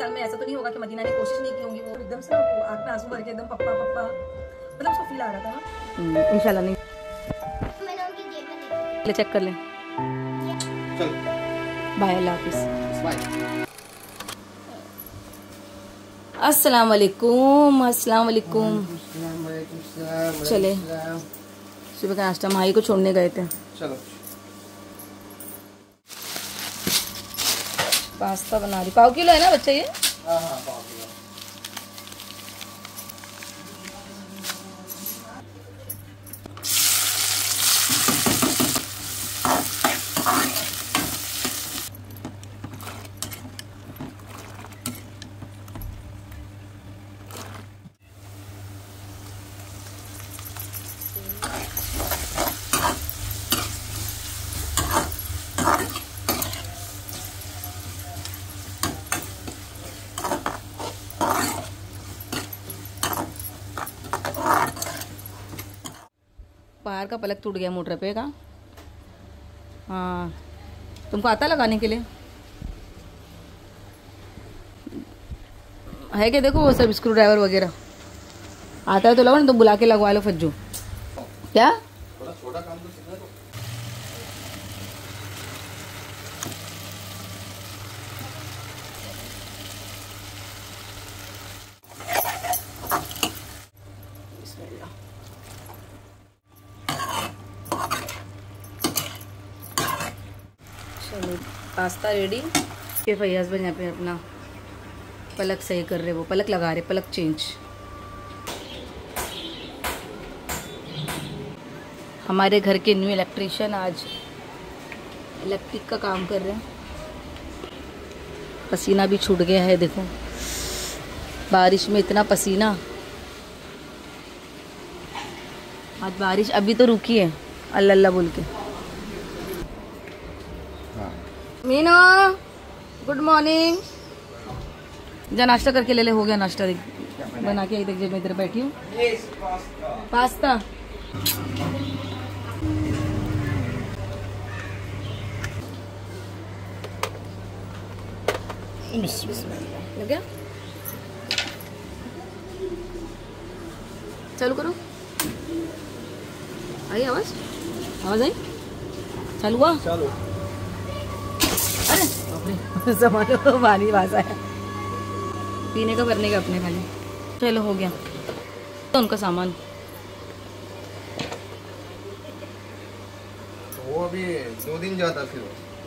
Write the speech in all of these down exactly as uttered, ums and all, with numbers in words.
साल में ऐसा तो नहीं होगा कि मदीना ने कोशिश नहीं की होंगी। वो एकदम से आँख में आंसू भर के एकदम पप्पा पप्पा मतलब उसको फील आ रहा था ना। इंशाल्लाह नहीं ले चेक कर ले। चल बाय, अल्लाह हाफिज़। अस्सलाम वालेकुम। अस्सलाम वालेकुम। चले सुबह का नाश्ता माही को छोड़ने गए थे। चलो पास्ता बना रही। पाव किलो है ना बच्चा ये? हाँ हाँ पाव किलो। बाहर का पलक टूट गया मोटर पे का। हाँ तुमको आता लगाने के लिए है क्या? देखो वो सब स्क्रू ड्राइवर वगैरह आता है तो लगाओ, ना तो बुला के लगवा लो फज्जू। क्या थोड़ा छोटा काम तो सीखना। तो चलो पास्ता रेडी। ये फैयाज भाई यहाँ पे अपना पलक सही कर रहे, वो पलक लगा रहे, पलक चेंज। हमारे घर के न्यू इलेक्ट्रिशियन आज इलेक्ट्रिक का काम कर रहे हैं। पसीना भी छूट गया है, देखो बारिश में इतना पसीना। आज बारिश अभी तो रुकी है, अल्लाह अल्लाह बोल के। Meenu good morning. जा नाश्ता करके ले ले। हो गया नाश्ता, बना के आई तक जब मैं इधर बैठी हूँ। पास्ता लग गया। चालू करो। आई आवाज? आवाज आई? चालू हुआ? चालू। अरे संभालो, पानी पास आया। पीने का भरने का अपने खाली। चलो हो गया तो उनका सामान। वो अभी दो दिन जाता फिर।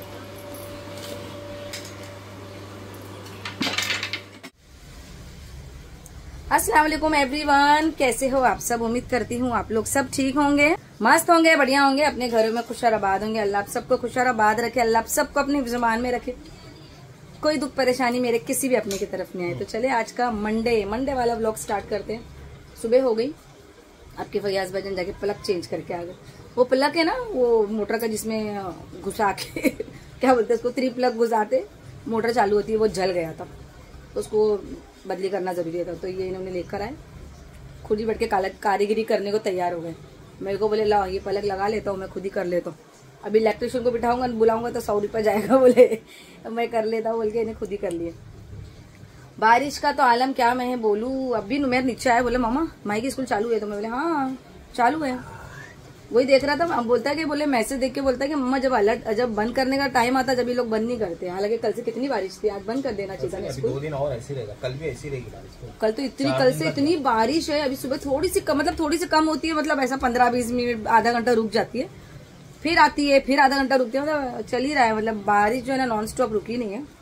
अस्सलाम वालेकुम एवरीवन, कैसे हो आप सब? उम्मीद करती हूँ आप लोग सब ठीक होंगे, मस्त होंगे, बढ़िया होंगे, अपने घरों में खुश और आबाद होंगे। अल्लाह आप सबको खुश और आबाद रखे, अल्लाह आप सबको अपनी ज़ुबान में रखे, कोई दुख परेशानी मेरे किसी भी अपने की तरफ नहीं आए। तो चले आज का मंडे मंडे वाला व्लॉग स्टार्ट करते हैं। सुबह हो गई, आपके फैयाज भाईजान जाके पलक चेंज करके आ गए। वो पलक है ना वो मोटर का, जिसमें घुसा के क्या बोलते हैं उसको, थ्री प्लग घुसाते मोटर चालू होती है, वो जल गया था तो उसको बदली करना जरूरी था। तो ये इन्होंने लेकर आए, खुद ही बैठ के कारीगरी करने को तैयार हो गए। मेरे को बोले लाओ ये पलक लगा लेता हूँ, मैं खुद ही कर लेता हूँ। अभी इलेक्ट्रिशियन को बिठाऊंगा, बुलाऊंगा तो सौ रुपये जाएगा, बोले मैं कर लेता हूँ बोल के इन्हें खुद ही कर लिए। बारिश का तो आलम क्या मैं बोलूँ। अभी मेरे नीचे आया, बोले मामा माई की स्कूल चालू है? तो मैं बोले हाँ चालू है। वही देख रहा था, बोलता है कि बोले मैसेज देख के बोलता है कि मम्मा जब अलर्ट जब बंद करने का टाइम आता जब ये लोग बंद नहीं करते। हालांकि कल से कितनी बारिश थी, आज बंद कर देना चाहिए था स्कूल। दो दिन और ऐसी रहेगा, कल भी ऐसी रहेगी बारिश। कल तो इतनी कल से इतनी बारिश है। अभी सुबह थोड़ी सी कम, मतलब थोड़ी सी कम होती है, मतलब ऐसा पंद्रह बीस मिनट आधा घंटा रुक जाती है, फिर आती है, फिर आधा घंटा रुकती है, मतलब चल ही रहा है। मतलब बारिश जो है ना नॉन स्टॉप रुकी नहीं है,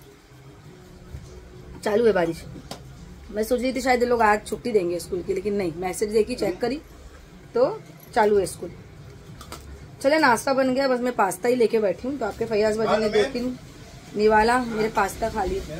चालू है बारिश। मैं सोच रही थी शायद लोग आज छुट्टी देंगे स्कूल की, लेकिन नहीं, मैसेज देखी चेक करी तो चालू है स्कूल। चले नाश्ता बन गया, बस मैं पास्ता ही लेके बैठी हूँ। तो आपके फैयाज भाई ने दो तीन निवाला मेरे पास्ता खा लिया।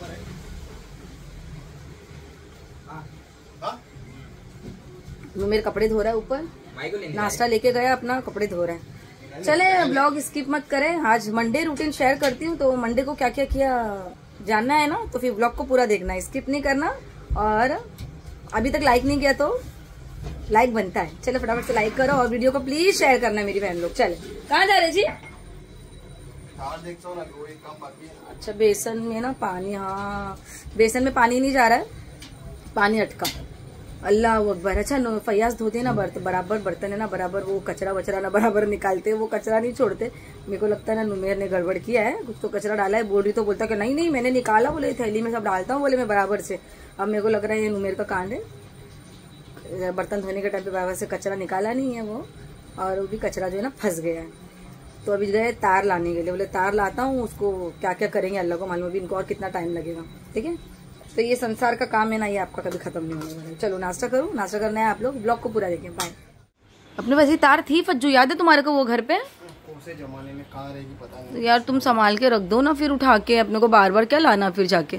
वो मेरे कपड़े धो रहा है ऊपर, नाश्ता लेके गया अपना, कपड़े धो रहा है। चले ब्लॉग स्किप मत करें, आज मंडे रूटीन शेयर करती हूँ। तो मंडे को क्या क्या किया जानना है ना, तो फिर ब्लॉग को पूरा देखना है, स्किप नहीं करना। और अभी तक लाइक नहीं किया तो लाइक बनता है, चलो फटाफट से लाइक करो और वीडियो को प्लीज शेयर करना मेरी बहन लोग। चले कहाँ जा रहे जी? तार देखता हूँ ना कि वो एक काम बाकी है। अच्छा बेसन में ना पानी, हाँ बेसन में पानी नहीं जा रहा है, पानी अटका। अल्लाह अकबर। अच्छा नो फयाज धोते ना बर्त बराबर बर्तन है ना, बराबर वो कचरा वचरा ना बराबर निकालते, वो कचरा नहीं छोड़ते। मेरे को लगता है ना नुमेर ने गड़बड़ किया है, कुछ तो कचरा डाला है। बोल रही तो बोलता कि नहीं नहीं मैंने निकाला, बोले थैली में सब डालता हूँ, बोले मैं बराबर से। अब मेरे को लग रहा है ये नुमेर का कांड है, बर्तन धोने के टाइम पे बराबर से कचरा निकाला नहीं है वो, और वो भी कचरा जो है ना फंस गया है। तो अभी गए तार लाने के लिए, बोले तार लाता हूँ, उसको क्या क्या करेंगे अल्लाह को मालूम, अभी इनको और कितना टाइम लगेगा। ठीक है, तो ये संसार का काम है ना, ये आपका कभी खत्म नहीं होने वाला। चलो नाश्ता करो, नाश्ता करना है आप लोग, ब्लॉग को पूरा देखें। बाय। अपने पास ही तार थी फज्जू, याद है तुम्हारे को वो घर पे? कौन से जमाने में कहाँ रहेगी पता नहीं। तो यार तुम संभाल के रख दो ना, फिर उठा के अपने को बार बार क्या लाना फिर जाके।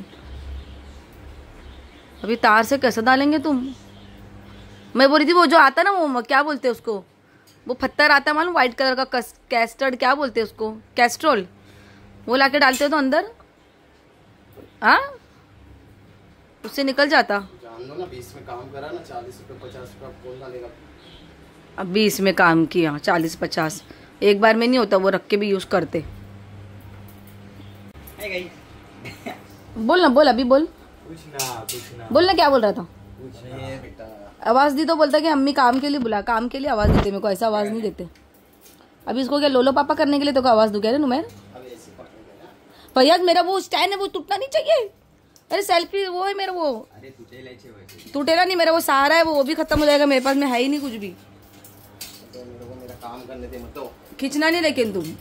अभी तार से कैसे डालेंगे तुम? मैं बोल रही थी वो जो आता ना, वो क्या बोलते हैं उसको, वो पत्थर आता है मालूम, व्हाइट कलर का, कैस्टर्ड क्या बोलते हैं उसको, कैस्ट्रोल, वो लाके डालते हो तो अंदर, हाँ उससे निकल जाता। जान लो ना, बीस में काम करा ना, चालीस रुपए पचास रुपए कौन डालेगा। अब बीस में काम किया, चालीस पचास एक बार में नहीं होता, वो रख के भी यूज करते। बोल ना, बोल अभी बोल, कुछ ना कुछ ना बोल ना, क्या बोल रहा था? कुछ नहीं है बेटा। आवाज दी तो बोलता कि अम्मी काम के लिए बुला, काम के लिए आवाज देते, मेरे को ऐसा आवाज नहीं देते। अभी इसको क्या लोलो पापा करने के लिए तो आवाज दूं क्या नुमेर? फैयाज मेरा वो स्टैंड है वो टूटना नहीं चाहिए। अरे सेल्फी वो है मेरा, वो अरे टूटेगा नहीं मेरा, वो सहारा है, वो भी खत्म हो जाएगा, मेरे पास में है ही नहीं कुछ भी। तो मेरे को मेरा काम करने दे मत तो। खींचना नहीं, लेकिन तुम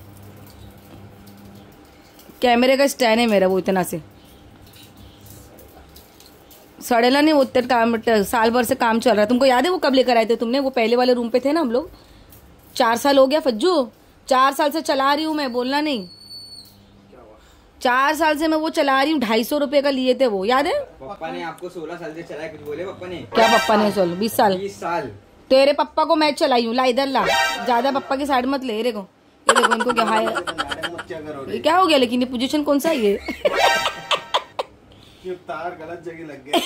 कैमरे का स्टैंड है मेरा, वो इतना से सड़ेला नहीं, वो उतना काम, साल भर से काम चल रहा है। तुमको याद है वो कब लेकर आए थे तुमने? वो पहले वाले रूम पे थे ना हम लोग, चार साल हो गया फज्जू, चार साल से चला रही हूँ मैं, बोलना नहीं। चार साल से मैं वो चला रही हूँ, ढाई सौ रुपए का लिए थे वो, याद है? पापा ने आपको सोलह साल से चलाया, कुछ बोले पापा ने? क्या पापा ने? सोलह बीस साल बीस साल तेरे पप्पा को मैं चलाई हूँ। ला इधर ला, ज्यादा पप्पा की साइड मत ले। रे को ये देखो, इनको क्या हाय, ये क्या हो गया? लेकिन ये पोजीशन कौन सा है ये? तार गलत जगह लग गया।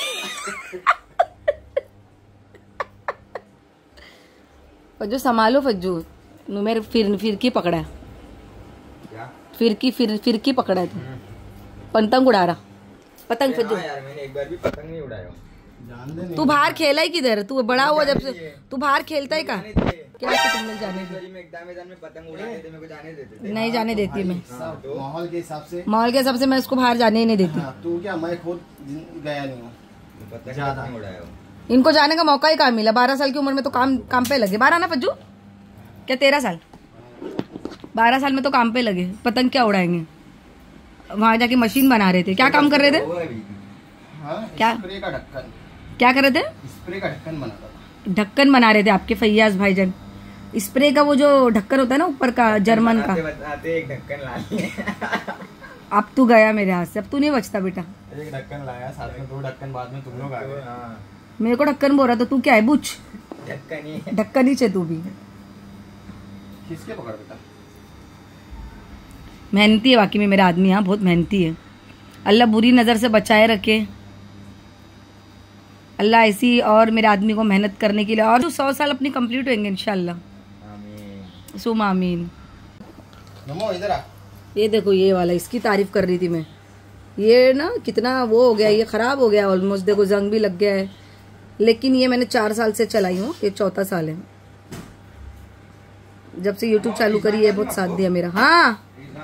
फज्जू संभालो, फज्जू मेरे फिर फिरकी पकड़ा है, क्या फिरकी फिर फिरकी पकड़ा है, तू पतंग उड़ा रहा, पतंग फज्जू। यार मैंने एक बार भी पतंग नहीं उड़ाया। जान दे, तू बाहर खेला ही किधर? तू बड़ा हुआ जब से तू बाहर खेलता ही का? क्या तुम लोग जाने दे? में एग्जाम में पतंग उड़ाते थे, मेरे को जाने देते थे। नहीं जाने देती मैं, माहौल के हिसाब से, माहौल के हिसाब से मैं उसको बाहर जाने ही नहीं देती। तू क्या, मैं खुद गया नहीं हूँ, पतंग ज्यादा नहीं उड़ाया। इनको जाने का मौका ही कहाँ मिला? बारह साल की उम्र में तो काम काम पे लगे। बारह ना फज्जू, क्या तेरह साल? बारह साल में तो काम पे लगे, पतंग क्या उड़ाएंगे? वहां जाके मशीन बना रहे थे। क्या काम कर रहे थे? क्या स्प्रे का ढक्कन, क्या कर रहे थे? स्प्रे का ढक्कन बनाता था। ढक्कन बना रहे थे आपके फैयाज भाईजान। स्प्रे का वो जो ढक्कन होता है ना ऊपर का, जर्मन का, बताते एक ढक्कन ला लिया। अब तू गया मेरे हाथ से, अब तू नहीं बचता बेटा। एक ढक्कन लाया, साथ में दो ढक्कन बाद में तुम लोग आ गए। मेरे को ढक्कन बोल रहा था, तू क्या है? बुच ढक्कन ही ढक्कन ही चे तू भी। किसके पकड़ बेटा? मेहनती है बाकी में मेरा आदमी, यहाँ बहुत मेहनती है। अल्लाह बुरी नज़र से बचाए रखे, अल्लाह ऐसी और मेरे आदमी को मेहनत करने के लिए, और जो सौ साल अपनी कंप्लीट होंगे इंशाल्लाह। आमीन सुम आमीन। नमो इधर आ। ये देखो ये वाला, इसकी तारीफ कर रही थी मैं। ये ना कितना वो हो गया, ये खराब हो गया ऑलमोस्ट, देखो जंग भी लग गया है, लेकिन ये मैंने चार साल से चलाई हूँ, ये चौथा साल है जब से यूट्यूब चालू करी है, बहुत साथ दिया मेरा। हाँ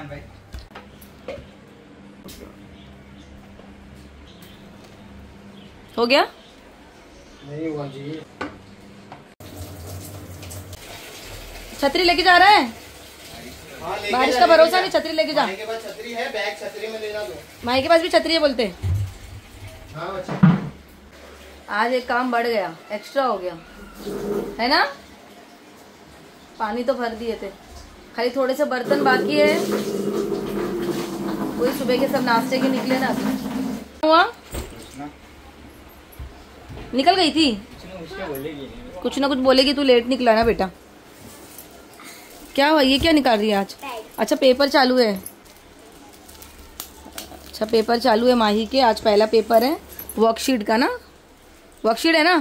हो गया? नहीं हुआ जी। छतरी लेके जा रहा है? हाँ, बारिश का भरोसा नहीं, छतरी लेके जा। माई के पास छतरी है, बैग छतरी में लेना दो। माई के पास भी छतरी है बोलते। हाँ बच्चा, आज एक काम बढ़ गया, एक्स्ट्रा हो गया है ना। पानी तो भर दिए थे, खाली थोड़े से बर्तन बाकी है। वही सुबह के सब नाश्ते के निकले ना। हुआ निकल गई थी, कुछ ना कुछ बोलेगी। तू लेट निकला ना बेटा। क्या हुआ? ये क्या निकाल रही है आज? अच्छा पेपर चालू है, अच्छा पेपर चालू है माही के, आज पहला पेपर है वर्कशीट का ना। वर्कशीट है ना,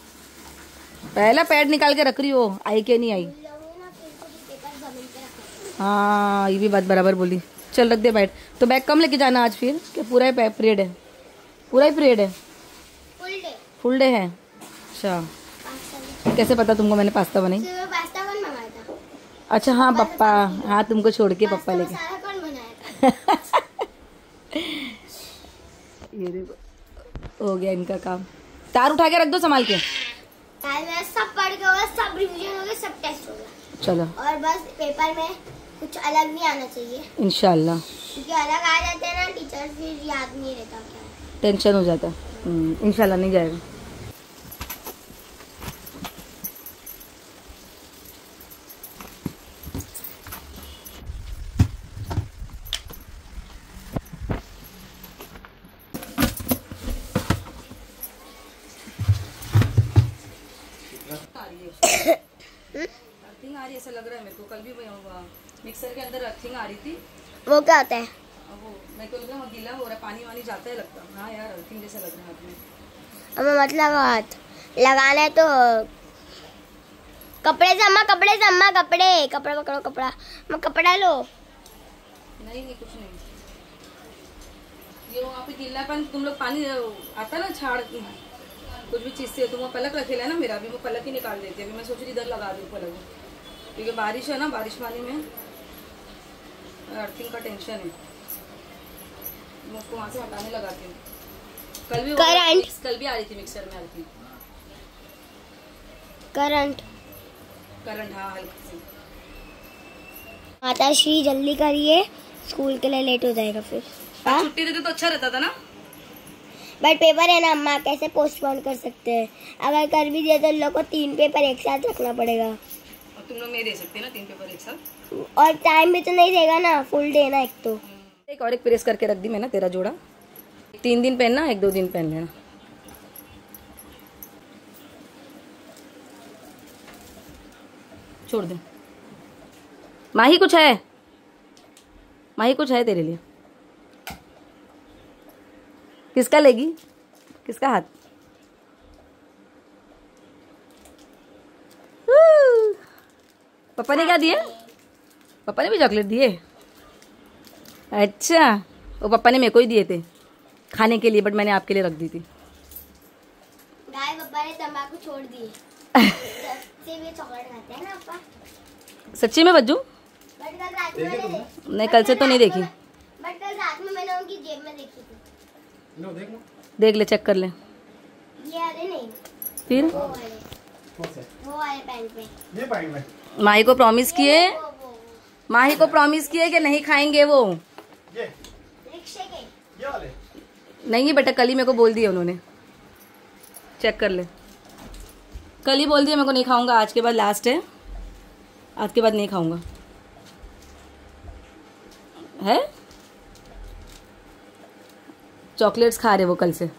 पहला पैड निकाल के रख रही हो, आई के नहीं आई। हाँ ये भी बात बराबर बोली। चल रख दे बैठ। तो बैग कम लेके जाना आज फिर क्या पूरा ही पीरियड है? पूरा ही पीरियड है? Full day. फुल डे है। अच्छा कैसे पता तुमको मैंने पास्ता बनाई? पास्ता कौन मंगाया था? अच्छा हाँ पप्पा, हाँ तुमको छोड़ के पप्पा लेके। कौन बनाया था? ये देखो हो गया इनका काम। तार उठा के रख दो संभाल के। सब पढ़ के होगा, सब रिवीजन हो गया, सब टेस्ट हो गया। चलो और बस पेपर में कुछ अलग नहीं आना चाहिए इंशाल्लाह, क्योंकि अलग आ जाते हैं ना टीचर फिर याद नहीं रहता क्या है। टेंशन हो जाता है। इंशाल्लाह नहीं जाएगा। अर्थिंग आ रही ऐसा लग रहा है मेरे को। कल भी मिक्सर के अंदर अर्थिंग आ रही थी। वो क्या होता है? अब वो मैं को लगा गीला हो रहा है, पानी वानी जाता है लगता। हाँ यार अर्थिंग जैसा लग रहा है हाथ में। हमें मतलब हाथ लगाना है तो कपड़े से। अम्मा कपड़े से, अम्मा कपड़े कपड़ा पकड़ो, कपड़ा अम्मा कपड़ा लो। नहीं नहीं कुछ नहीं, ये वहाँ पे गीलापन तुम लोग पानी आता ना छाड़ कुछ भी चीज से, तुम वो पलक रखेला है ना मेरा भी, वो पलक ही निकाल देती है। अभी मैं सोच रही इधर लगा दूँ पलक, क्योंकि बारिश है ना, बारिश पानी में अर्थिंग का टेंशन है। मैं उसको वहाँ से हटाने लगाती हूँ। कल भी करंट कल भी आ रही थी मिक्सर में अर्थिंग। करंट करंट हाँ हल्की सी। माता श्री जल्दी करिए, स्कूल के लिए लेट हो जाएगा फिर। छुट्टी देते तो अच्छा रहता था ना। बट पेपर है ना अम्मा, कैसे पोस्टपोन कर सकते हैं? अगर कर भी दिए तो लोग को तीन पेपर एक साथ रखना पड़ेगा। और तुम लोग नहीं दे सकते ना तीन पेपर एक साथ, और टाइम भी तो नहीं देगा ना, फुल डे ना एक तो। एक और एक प्रेस करके रख दी मैंने तेरा जोड़ा। तीन दिन पहनना, एक दो दिन पहन लेना। छोड़ दे। माही कुछ है, माही कुछ है तेरे लिए। किसका लेगी, किसका हाथ? पापा ने क्या दिए? पापा ने भी चॉकलेट दिए। अच्छा वो पापा ने मेरे को ही दिए थे खाने के लिए, बट मैंने आपके लिए रख दी थी। गाय पापा ने तंबाकू छोड़ दी। सच्ची में चॉकलेट खाते हैं ना पापा? सच्ची में बज्जू? बट कल रात में मैंने नहीं कल से तो नहीं देखी। बट कल रात में मैंने उनकी जेब में देखी थी। लो देख लो, देख ले, चेक कर ले। ये वाले नहीं, फिर वो वाले, वो वाले पैंट में, ये पैंट में। माही को प्रॉमिस किए, वो, वो, वो। माही को प्रॉमिस किए कि नहीं खाएंगे वो। ये रिक्शे के ये वाले नहीं बेटा, कल ही मेरे को बोल दिया उन्होंने। चेक कर ले, कल ही बोल दिया मेरे को नहीं खाऊंगा, आज के बाद लास्ट है, आज के बाद नहीं खाऊंगा। है चॉकलेट्स खा रहे वो कल से।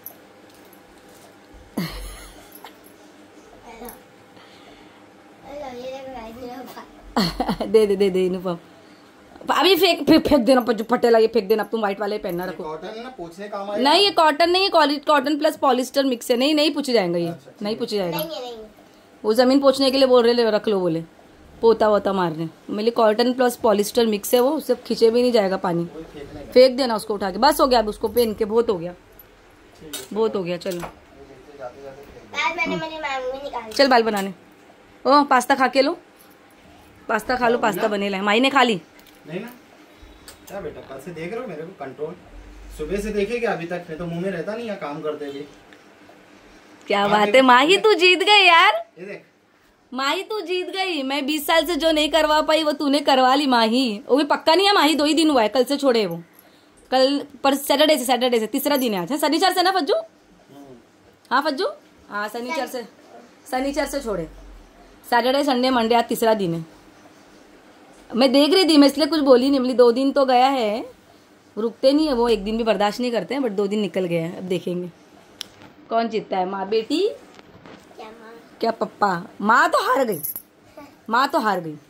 दे दे दे दे अनुपम, अभी फेंक फेंक फेंक देना, जो फटे लगे फेंक देना। अब तुम व्हाइट वाले पहनना रखो। कॉटन ना पोंछने काम आएगा। नहीं ये कॉटन नहीं है, कॉटन प्लस पॉलिस्टर मिक्स है। नहीं नहीं पूछ जाएगा ये। अच्छा, नहीं पूछ जाएगा। नहीं नहीं वो जमीन पोछने के लिए बोल रहे, रख लो बोले, पोता वोता मारने। मेरे कॉटन प्लस पॉलिस्टर मिक्स है, वो उससे खींचे भी नहीं जाएगा पानी। फेंक देना उसको उठा के, बस हो गया। अब उसको पहन के बहुत हो गया, बहुत हो गया। चलो मैंने मैंने मैंगो निकाल चल बाल बनाने। ओ पास्ता खा के लो, पास्ता खा लो, पास्ता बने लाए। माई ने खा ली नहीं ना? क्या बेटा कल से देख रहे हो मेरे को कंट्रोल? सुबह से देखे क्या अभी तक? मैं तो मुंह में रहता नहीं है काम करते हुए। क्या बात है माही, तू जीत गई यार। ये देख माही तू जीत गई। मैं बीस साल से जो नहीं करवा पाई वो तूने करवा ली माही। वो भी पक्का नहीं है माही, दो ही दिन हुआ है, कल से छोड़े वो। कल पर सैटरडे से, सैटरडे से तीसरा दिन है आज। शनिचर से ना फज्जू? हाँ फज्जू, हाँ शनिचर से, शनिचर से छोड़े। सैटरडे संडे मंडे आज तीसरा दिन है। मैं देख रही थी, मैं इसलिए कुछ बोली नहीं। दो दिन तो गया है, रुकते नहीं है वो, एक दिन भी बर्दाश्त नहीं करते हैं, बट दो दिन निकल गया है। अब देखेंगे कौन जीतता है, माँ बेटी क्या माँ? क्या पप्पा? माँ तो हार गई, माँ तो हार गई।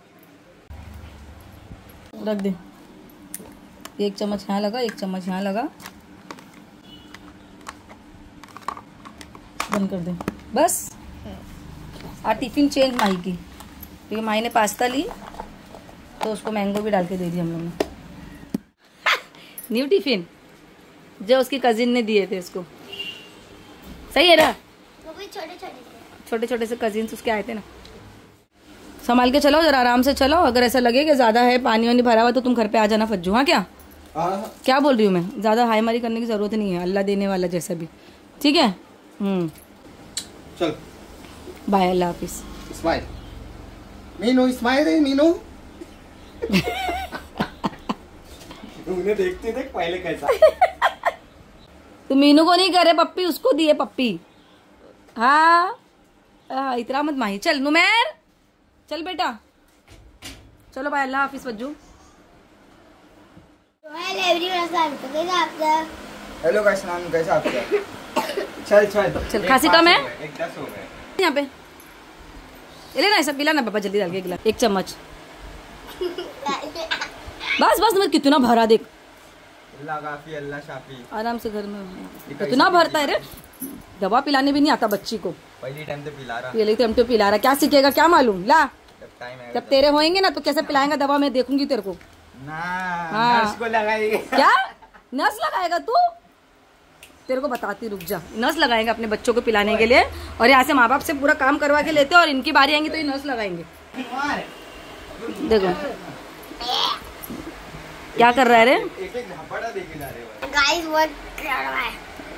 रख दे, एक चम्मच यहाँ लगा, एक चम्मच यहाँ लगा, बंद कर दे बस। और टिफिन चेंज माही की, क्योंकि माही ने पास्ता ली तो उसको मैंगो भी डाल के दे दी हम लोग ने। न्यू टिफिन जो उसकी कजिन ने दिए थे उसको। सही है ना? वो भी छोटे छोटे थे। छोटे छोटे से कजिन उसके आए थे ना। संभाल के चलो, जरा आराम से चलो। अगर ऐसा लगे कि ज्यादा है पानी वानी भरा हुआ तो तुम घर पे आ जाना फज्जू। हाँ क्या क्या बोल रही हूँ मैं? ज्यादा हाई मारी करने की जरूरत नहीं है, अल्लाह देने वाला जैसा भी। ठीक है, हम्म चल बाय, अल्लाह हाफिज। स्माइल मीनू, स्माइल है मीनू। उन्हें देखते देख पहले कैसा। तू मीनू को नहीं करे पप्पी, उसको दिए पप्पी। हाँ आ, इतना मत माही। चल नुमेर, चल बेटा, चलो बाय, अल्लाह हाफिज फज्जू। हेलो गाइस, नाम कैसा आपका? चल चल चल, खांसी कम है एक दस हो गए यहाँ पे। ले ना ऐसा, पिला ना पापा, जल्दी डाल के गिला एक चम्मच। बस बस तुम्हें कितना भरा देख। अल्लाह काफी अल्लाह शाफी। आराम से घर में कितना भरता है रे। दवा पिलाने भी नहीं आता बच्ची को। पहली टाइम तो पिला रहा, पहले टाइम तो पिला रहा, क्या सीखेगा क्या मालूम। ला जब टाइम है जब तेरे होएंगे ना तो कैसे पिलाएगा दवा, मैं देखूंगी तेरे को। ना हाँ। नर्स को लगाएगी। क्या नस लगाएगा तू? तेरे को बताती, रुक जा। नस लगाएगा अपने बच्चों को पिलाने के लिए, और यहाँ से माँ बाप से पूरा काम करवा के लेते हैं, और इनकी बारी आएंगी तो ये नस लगाएंगे। देखो क्या कर रहा है रे। एक एक झपड़ा देके जा रहे हो। गाइस वो कर रहा है।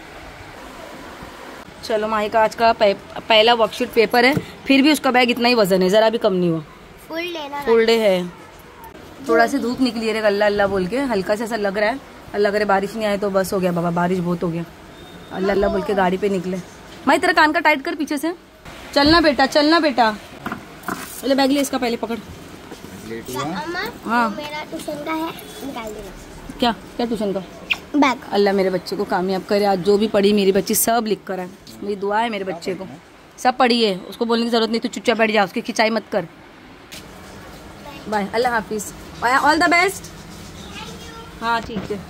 चलो, माही का आज का पहला वर्कशीट पेपर है, फिर भी उसका बैग इतना ही वजन है, जरा भी कम नहीं हुआ। फुल लेना, फुल डे है। थोड़ा सी धूप निकली है, अल्लाह अल्लाह बोल के हल्का सा ऐसा लग रहा है। अल्लाह करे बारिश नहीं आए तो बस हो गया बाबा, बारिश बहुत हो गया। अल्लाह अल्लाह बोल के गाड़ी पे निकले। माही तेरा कान का टाइट कर पीछे से। चलना बेटा, चलना बेटा। चले बैग ले इसका, पहले पकड़। अम्मा हाँ। वो मेरा ट्यूशन का है, निकाल देना। क्या क्या ट्यूशन का बैग? अल्लाह मेरे बच्चे को कामयाब करे। आज जो भी पढ़ी मेरी बच्ची सब लिख कर है। मेरी दुआ है मेरे बच्चे को, सब पढ़ी है। उसको बोलने की जरूरत नहीं, तू चुपचाप बैठ जा, उसकी खिंचाई मत कर। बाय, अल्लाह हाफिज, बाय, ऑल द बेस्ट। हाँ ठीक है।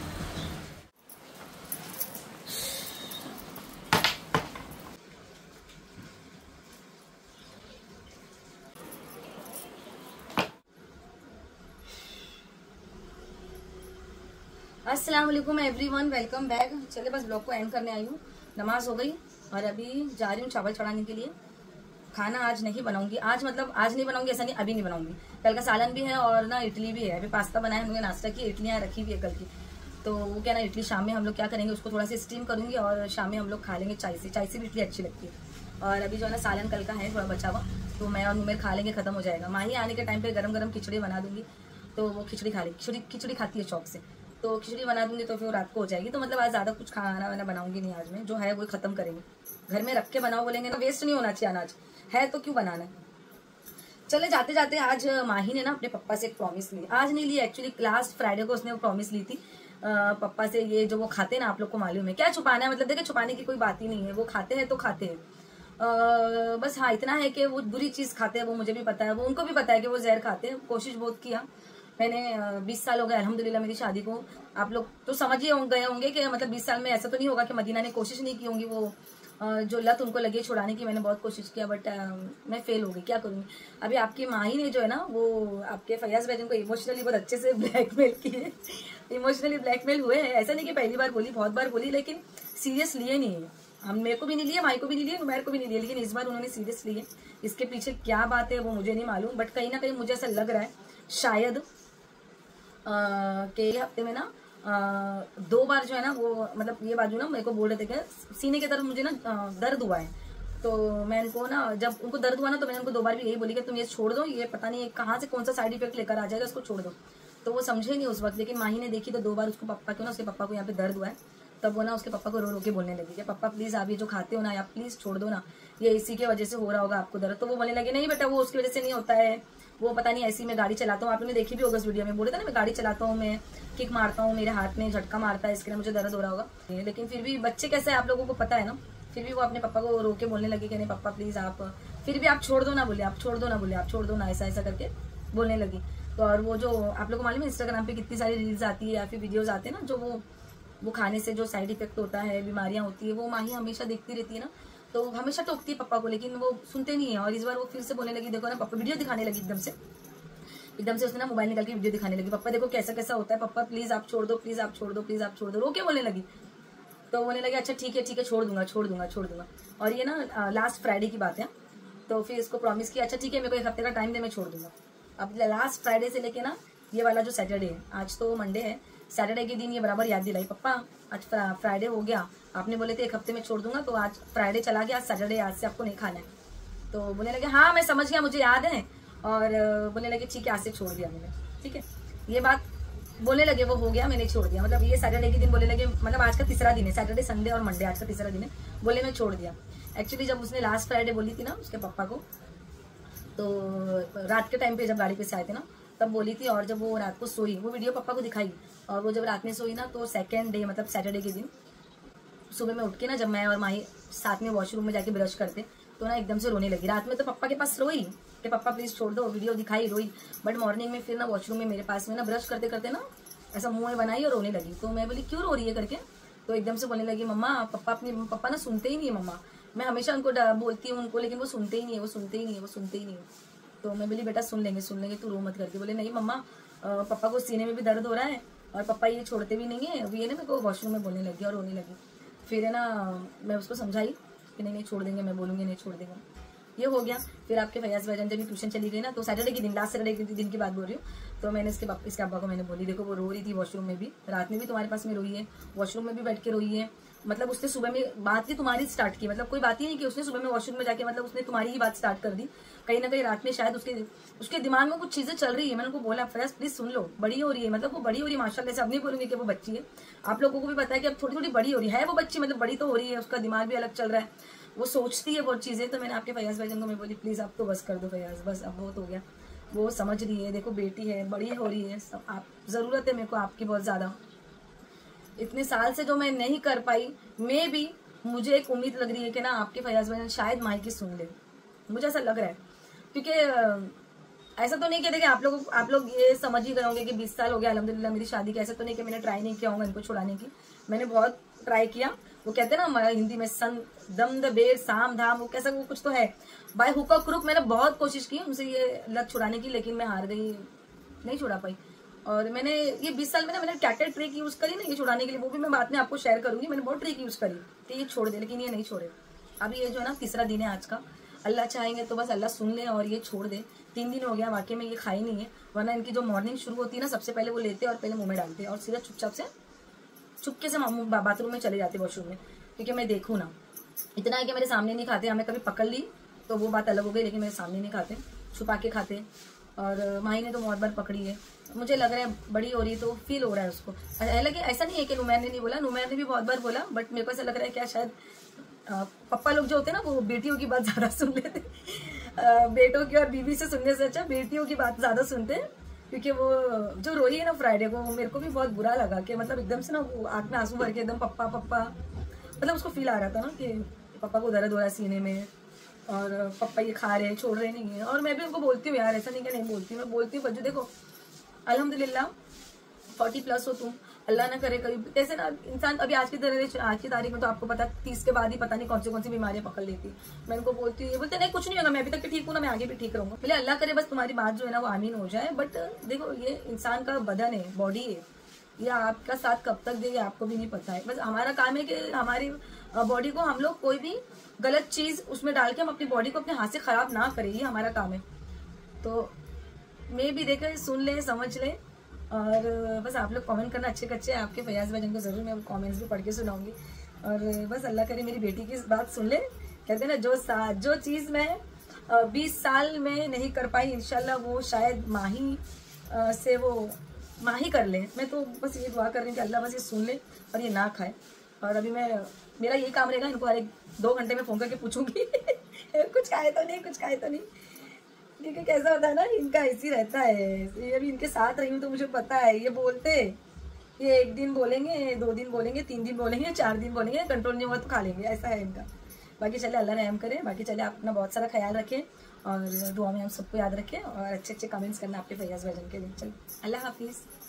अस्सलाम वालेकुम एवरीवन, वेलकम बैक। चले बस ब्लॉग को एंड करने आई हूँ। नमाज हो गई और अभी जा रही हूँ चावल चढ़ाने के लिए। खाना आज नहीं बनाऊंगी, आज मतलब आज नहीं बनाऊंगी ऐसा नहीं, अभी नहीं बनाऊंगी। कल का सालन भी है और ना इडली भी है। अभी पास्ता बनाया हमने, नाश्ता की, इडलियाँ रखी हुई है कल की। तो वो क्या ना इडली शाम में हम लोग क्या करेंगे, उसको थोड़ा सा स्टीम करूंगी और शाम में हम लोग खा लेंगे चाय से। चाय से भी इडली अच्छी लगती है। और अभी जो है ना सालन कल का है थोड़ा बचा हुआ, तो मैं और नुमेर खा लेंगे, खत्म हो जाएगा। माही आने के टाइम पे गरम गरम खिचड़ी बना दूंगी, तो वो खिचड़ी खा लेगी। खिचड़ी खिचड़ी खाती है शौक से, तो खिचड़ी बना दूंगी तो फिर रात को हो जाएगी। तो मतलब आज ज्यादा कुछ खाना वाना बनाऊंगी नहीं आज मैं, जो है वो खत्म करेंगे। घर में रख के बनाओ बोलेंगे ना, वेस्ट नहीं होना चाहिए अनाज, है तो क्यों बनाना है। चले जाते जाते आज माही ने ना अपने पापा से एक प्रॉमिस ली, आज नहीं ली एक्चुअली, लास्ट फ्राइडे को उसने वो प्रॉमिस ली थी पापा से। ये जो वो खाते हैं ना, आप लोग को मालूम है क्या छुपाना है, मतलब देखिए छुपाने की कोई बात ही नहीं है, वो खाते हैं तो खाते हैं। आ, बस हाँ इतना है कि वो बुरी चीज खाते हैं, वो मुझे भी पता है, वो उनको भी पता है कि वो जहर खाते हैं। कोशिश बहुत किया मैंने, बीस साल हो गए अल्हम्दुलिल्लाह मेरी शादी को। आप लोग तो समझ ही गए होंगे कि मतलब बीस साल में ऐसा तो नहीं होगा कि मदीना ने कोशिश नहीं की होंगी वो जो लत उनको लगे छुड़ाने की। मैंने बहुत कोशिश किया बट मैं फेल हो गई, क्या करूँगी। अभी आपकी माही ने जो है ना, वो आपके फैयाज भाई को इमोशनली बहुत अच्छे से ब्लैकमेल किए। इमोशनली ब्लैकमेल हुए हैं, ऐसा नहीं कि पहली बार बोली, बहुत बार बोली, लेकिन सीरियस लिए नहीं है। हम मेरे को भी नहीं लिए, माई को भी नहीं लिए, नुमैर को भी नहीं लिए, लेकिन इस बार उन्होंने सीरियस लिए। इसके पीछे क्या बात है वो मुझे नहीं मालूम, बट कहीं ना कहीं मुझे ऐसा लग रहा है शायद के हफ्ते में ना आ, दो बार जो है ना वो मतलब ये बाजू ना मेरे को बोल रहे थे कि सीने की तरफ मुझे ना दर्द हुआ है। तो मैं इनको ना, जब उनको दर्द हुआ ना तो मैंने उनको दो बार भी यही बोली कि तुम ये छोड़ दो, ये पता नहीं कहाँ से कौन सा साइड इफेक्ट लेकर आ जाएगा, इसको छोड़ दो। तो वो समझे नहीं उस वक्त, लेकिन माही ने देखी तो दो बार उसको पापा को ना, उसके पापा को यहाँ पे दर्द हुआ है, तब वो ना उसके पापा को रो रो के बोलने लगी कि पापा प्लीज आप ये जो खाते हो ना, आप प्लीज छोड़ दो ना, ये इसी की वजह से हो रहा होगा आपको दर्द। तो वो बोलने लगे नहीं बेटा वो उसकी वजह से नहीं होता है, वो पता नहीं ऐसी मैं गाड़ी चलाता हूँ, आपने देखी भी होगा इस वीडियो में, बोले था ना मैं गाड़ी चलाता हूँ, मैं किक मारता हूँ, मेरे हाथ में झटका मारता है, इसके लिए मुझे दर्द हो रहा होगा। लेकिन फिर भी बच्चे कैसे आप लोगों को पता है ना, फिर भी वो अपने पापा को रो के बोलने लगे कि नहीं पापा प्लीज आप फिर भी आप छोड़ दो ना, बोले आप छोड़ दो ना, बोले आप छोड़ दो ना, ऐसा ऐसा करके बोलने लगी। तो और वो जो आप लोग को मालूम है इंस्टाग्राम पे कितनी सारी रील्स आती है या फिर वीडियोज आते हैं ना, जो वो वो खाने से जो साइड इफेक्ट होता है, बीमारियां होती है, वो माही हमेशा देखती रहती है ना, तो हमेशा टोकती है पापा को, लेकिन वो सुनते नहीं है। और इस बार वो फिर से बोलने लगी, देखो ना पापा वीडियो दिखाने लगी एकदम से एकदम से उसने ना मोबाइल निकाल के वीडियो दिखाने लगी, पापा देखो कैसा कैसा होता है, पापा प्लीज आप छोड़ दो, प्लीज आप छोड़ दो, प्लीज आप छोड़ दो, रो के बोलने लगी। तो बोलने लगी अच्छा ठीक है ठीक है छोड़ दूंगा छोड़ दूंगा छोड़ दूंगा। और ये ना लास्ट फ्राइडे की बात है। तो फिर इसको प्रॉमिस किया अच्छा ठीक है मेरे को एक हफ्ते का टाइम दे, मैं छोड़ दूंगा। अब लास्ट फ्राइडे से लेके ना ये वाला जो सैटरडे है, आज तो मंडे है, सैटरडे के दिन ये बराबर याद दिलाई, पप्पा आज फ्राइडे हो गया, आपने बोले थे एक हफ्ते में छोड़ दूंगा, तो आज फ्राइडे चला गया, आज सैटरडे, आज से आपको नहीं खाना है। तो बोलने लगे हाँ मैं समझ गया, मुझे याद है। और बोलने लगे ठीक है आज से छोड़ दिया मैंने, ठीक है। ये बात बोलने लगे वो हो गया, मैंने छोड़ दिया। मतलब ये सैटरडे के दिन बोलने लगे, मतलब आज का तीसरा दिन है, सैटरडे संडे और मंडे आज का तीसरा दिन है, बोले मैं छोड़ दिया। एक्चुअली जब उसने लास्ट फ्राइडे बोली थी ना उसके पापा को, तो रात के टाइम पे जब गाड़ी पे से आए थे ना तब बोली थी। और जब वो रात को सोई, वो वीडियो पापा को दिखाई, और वो जब रात में सोई ना तो सेकेंड डे मतलब सैटरडे के दिन सुबह में उठ के ना, जब मैं और माही साथ में वॉशरूम में जाके ब्रश करते तो ना एकदम से रोने लगी। रात में तो पापा के पास रोई कि पापा प्लीज छोड़ दो, वीडियो दिखाई, रोई। बट मॉर्निंग में फिर ना वॉशरूम में मेरे पास में ना ब्रश करते करते ना ऐसा मुंह में बनाई और रोने लगी। तो मैं बोली क्यों रो रही है करके, तो एकदम से बोलने लगी मम्मा पापा अपनी पापा ना सुनते ही नहीं है मम्मा, मैं हमेशा उनको बोलती हूँ उनको, लेकिन वो सुनते ही नहीं है, वो सुनते ही नहीं है, वो सुनते ही नहीं है। तो मैं बोली बेटा सुन लेंगे सुन लेंगे, तू रो मत करके। बोले नहीं मम्मा पापा को सीने में भी दर्द हो रहा है और पापा ये छोड़ते भी नहीं है। अभी ये ना मेरे को वॉशरूम में बोलने लगी और रोने लगी। फिर है ना मैं उसको समझाई कि नहीं नहीं छोड़ देंगे, मैं बोलूंगी नहीं छोड़ देंगे। ये हो गया। फिर आपके फैयाज भाईजान जब भी ट्यूशन चली गई ना, तो सैटरडे के दिन, लास्ट सैटरडे के दिन की बात बोल रही हूँ, तो मैंने इसके इसके अब्बा को मैंने बोली देखो वो रो रही थी वॉशरूम में भी, रात में भी तुम्हारे पास में रोई है, वॉशरूम में भी बैठ के रोई है। मतलब उसने सुबह में बात ही तुम्हारी स्टार्ट की, मतलब कोई बात ही नहीं कि उसने सुबह में वॉशरूम में जाके मतलब उसने तुम्हारी ही बात स्टार्ट कर दी। कहीं ना कहीं रात में शायद उसके उसके दिमाग में कुछ चीजें चल रही है। मैंने उनको बोला फैयाज प्लीज सुन लो, बड़ी हो रही है, मतलब वो बड़ी हो रही है माशाल्लाह से। अब नहीं बोलूंगी कि वो बच्ची है, आप लोगों को भी पता है कि अब थोड़ी थोड़ी बड़ी हो रही है वो बच्ची, मतलब बड़ी तो हो रही है, उसका दिमाग भी अलग चल रहा है, वो सोचती है बहुत चीजें। तो मैंने आपके फैयाज भाईजान को मैं बोली प्लीज अब तो बस कर दो फैयाज, बस अब बहुत हो गया। वो समझ रही है, देखो बेटी है, बड़ी हो रही है, सब आप जरूरत है मेरे को आपकी बहुत ज्यादा। इतने साल से जो मैं नहीं कर पाई, मैं भी मुझे एक उम्मीद लग रही है कि ना आपके फैयाज भाईजान शायद माई की सुन ले, मुझे ऐसा लग रहा है। क्योंकि ऐसा तो नहीं कि देखिए आप लोग आप लोग ये समझ ही गए होंगे कि बीस साल हो गया अल्हम्दुलिल्लाह मेरी शादी के। ऐसा तो नहीं कि मैंने ट्राई नहीं किया होगा इनको छुड़ाने की, मैंने बहुत ट्राई किया। वो कहते हैं ना हिंदी में सन दम द बेर साम धाम, वो कैसा वो कुछ तो है, बाय हुक और क्रुक मैंने बहुत कोशिश की उनसे ये लत छुड़ाने की, लेकिन मैं हार गई, नहीं छुड़ा पाई। और मैंने ये बीस साल में ना मैंने क्या क्या ट्रिक यूज करी ना ये छुड़ाने के लिए, वो भी मैं बाद में आपको शेयर करूंगी। मैंने बहुत ट्रिक यूज करी कि ये छोड़ दे, लेकिन ये नहीं छोड़े। अभी ये जो है ना तीसरा दिन है आज का, अल्लाह चाहेंगे तो बस अल्लाह सुन ले और ये छोड़ दे। तीन दिन हो गया वाकई में ये खाई नहीं है, वरना इनकी जो मॉर्निंग शुरू होती है ना सबसे पहले वो लेते और पहले मुंह में डालते और सीधा चुपचाप से चुपके से बाथरूम में चले जाते वॉशरूम में, क्योंकि मैं देखूँ ना। इतना है कि मेरे सामने नहीं खाते, हमें कभी पकड़ ली तो वो बात अलग हो गई, लेकिन मेरे सामने नहीं खाते, छुपा के खाते। और माही ने तो बहुत बार पकड़ी है, मुझे लग रहा है बड़ी हो रही तो फील हो रहा है उसको। हालांकि ऐसा नहीं है कि नुमैर ने नहीं बोला, नुमैर ने भी बहुत बार बोला, बट मेरे को ऐसा लग रहा है क्या शायद पप्पा लोग जो होते हैं ना वो बेटियों की बात ज्यादा सुन लेते, बेटों की और बीवी से सुनने से अच्छा बेटियों की बात ज्यादा सुनते हैं। क्योंकि वो जो रोई है ना फ्राइडे को, मेरे को भी बहुत बुरा लगा कि मतलब एकदम से ना वो आंख में आंसू भर के एकदम पप्पा पप्पा, मतलब उसको फील आ रहा था ना कि पापा को दर्द हो रहा है सीने में और पापा ये खा रहे हैं छोड़ रहे नहीं है। और मैं भी उनको बोलती हूँ यार, ऐसा नहीं कि नहीं बोलती हूँ, मैं बोलती हूँ बच्चों देखो अल्हम्दुलिल्लाह फोर्टी प्लस हो तुम, अल्लाह ना करे कभी कैसे ना इंसान अभी आज की तरह आज की तारीख में तो आपको पता तीस के बाद ही पता नहीं कौन सी कौन सी बीमारियां पकड़ लेती। मैं उनको बोलती हूँ, ये बोलते नहीं कुछ नहीं होगा, मैं अभी तक ठीक हूँ ना, मैं आगे भी ठीक रहूंगा। पहले अल्लाह करे बस तुम्हारी बात जो है ना वो आमीन हो जाए। बट देखो ये इंसान का बदन है, बॉडी है, ये आपका साथ कब तक देगी आपको भी नहीं पता है। बस हमारा काम है कि हमारी बॉडी को हम लोग कोई भी गलत चीज उसमें डाल के हम अपनी बॉडी को अपने हाथ से खराब ना करें, ये हमारा काम है। तो मैं भी देखे सुन ले समझ ले, और बस आप लोग कमेंट करना अच्छे अच्छे, आपके फैयाज भाईजान को जरूर मैं कमेंट्स भी पढ़ के सुनाऊंगी। और बस अल्लाह करे मेरी बेटी की बात सुन ले। कहते हैं ना जो जो चीज मैं बीस साल में नहीं कर पाई इंशाल्लाह वो शायद माही आ, से वो माही कर ले। मैं तो बस ये दुआ कर रही हूँ कि अल्लाह बस ये सुन ले और ये ना खाए। और अभी मैं मेरा यही काम रहेगा, इनको हर एक दो घंटे में फोन करके पूछूंगी कुछ खाए तो नहीं, कुछ खाए तो नहीं। क्योंकि कैसा होता है ना इनका ऐसी रहता है, ये भी इनके साथ रही हूँ तो मुझे पता है। ये बोलते ये एक दिन बोलेंगे, दो दिन बोलेंगे, तीन दिन बोलेंगे, चार दिन बोलेंगे, कंट्रोल नहीं हुआ तो खा लेंगे, ऐसा है इनका। बाकी चले अल्लाह रहम करे, बाकी चले आप अपना बहुत सारा ख्याल रखें और दुआ में हम सबको याद रखें और अच्छे अच्छे कमेंट्स करना आपके फैयाज भाईजान के लिए। चलो अल्लाह हाफिज़।